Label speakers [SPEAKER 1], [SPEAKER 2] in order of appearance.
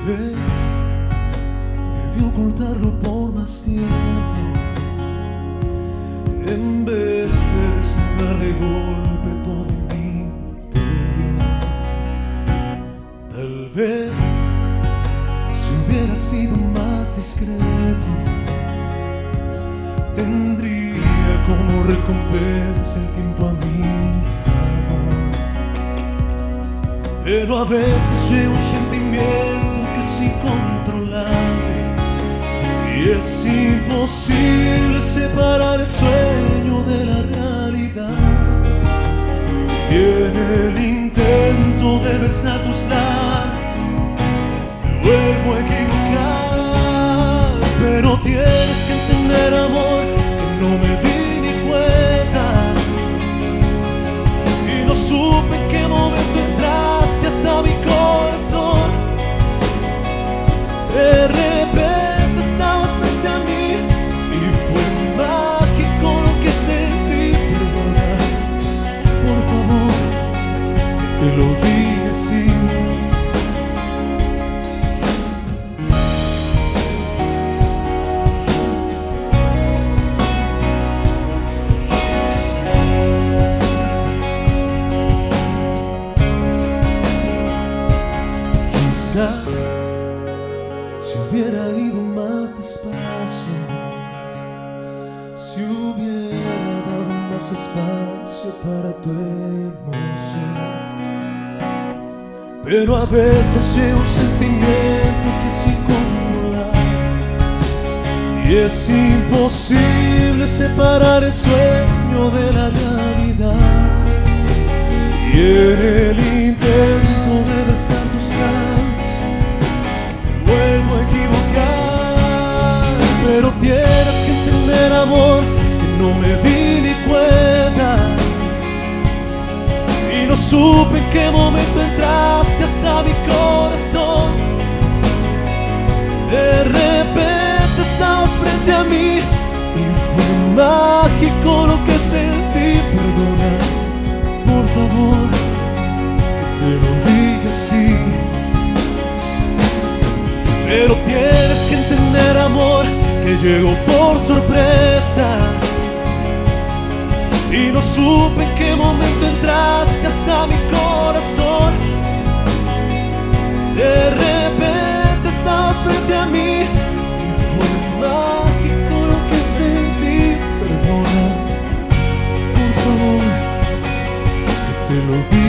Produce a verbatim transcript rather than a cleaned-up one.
[SPEAKER 1] vez debí ocultarlo por más tiempo, en vez de desnudar de golpe todo mi interior. Tal vez si hubiera sido más discreto, tendría como recompensa el tiempo a mi favor. Pero a veces llega un sentimiento que es incontrolable y es imposible separar el sueño de la realidad. Y en el intento de besar tus labios me vuelvo a equivocar. Pero tienes que entender, amor, que no me di ni cuenta y no supe en qué momento entraste hasta mi corazón. De repente estabas frente a mí y fue mágico lo que sentí. Perdona, por favor, que te lo diga así. Quizás si hubiera ido más despacio, si hubiera dado más espacio para tu emoción. Pero a veces llega un sentimiento que es incontrolable y es imposible separar el sueño de la realidad. Y en el intento de besar tus labios me vuelvo a equivocar. Pero tienes que entender, amor, que no me di ni cuenta y no supe en qué momento entraste hasta mi corazón. De repente estabas frente a mí y fue mágico lo que sentí. Perdona, por favor, que te lo diga así. Pero tienes que entender, amor, que llegó por sorpresa y no supe en qué momento entraste hasta mi corazón. De repente estabas frente a mí y fue mágico lo que sentí. Perdona, por favor, que te lo diga.